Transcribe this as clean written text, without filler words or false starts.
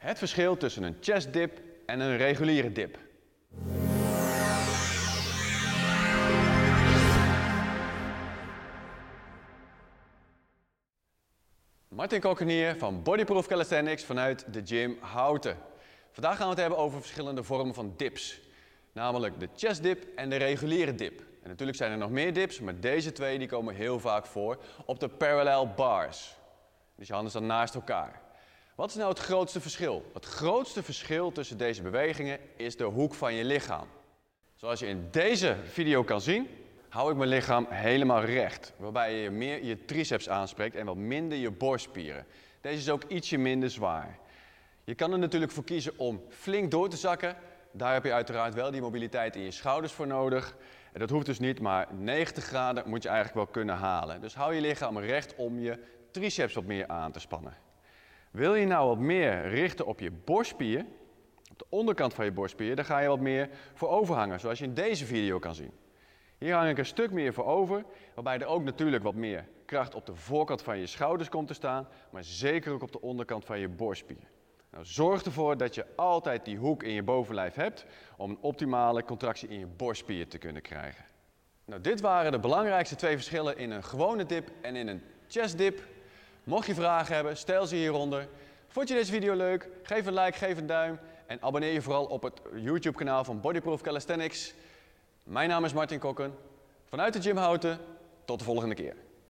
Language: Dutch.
Het verschil tussen een chest dip en een reguliere dip. Martin Kokken hier van Bodyproof Calisthenics vanuit de gym Houten. Vandaag gaan we het hebben over verschillende vormen van dips. Namelijk de chest dip en de reguliere dip. En natuurlijk zijn er nog meer dips, maar deze twee die komen heel vaak voor op de parallel bars. Dus je handen staan naast elkaar. Wat is nou het grootste verschil? Het grootste verschil tussen deze bewegingen is de hoek van je lichaam. Zoals je in deze video kan zien, hou ik mijn lichaam helemaal recht. Waarbij je meer je triceps aanspreekt en wat minder je borstspieren. Deze is ook ietsje minder zwaar. Je kan er natuurlijk voor kiezen om flink door te zakken. Daar heb je uiteraard wel die mobiliteit in je schouders voor nodig. En dat hoeft dus niet, maar 90 graden moet je eigenlijk wel kunnen halen. Dus hou je lichaam recht om je triceps wat meer aan te spannen. Wil je nou wat meer richten op je borstspier, op de onderkant van je borstspier, dan ga je wat meer voor overhangen, zoals je in deze video kan zien. Hier hang ik een stuk meer voor over, waarbij er ook natuurlijk wat meer kracht op de voorkant van je schouders komt te staan, maar zeker ook op de onderkant van je borstspier. Nou, zorg ervoor dat je altijd die hoek in je bovenlijf hebt om een optimale contractie in je borstspier te kunnen krijgen. Nou, dit waren de belangrijkste twee verschillen in een gewone dip en in een chest dip. Mocht je vragen hebben, stel ze hieronder. Vond je deze video leuk? Geef een like, geef een duim en abonneer je vooral op het YouTube kanaal van Bodyproof Calisthenics. Mijn naam is Martin Kokken, vanuit de gym Houten. Tot de volgende keer.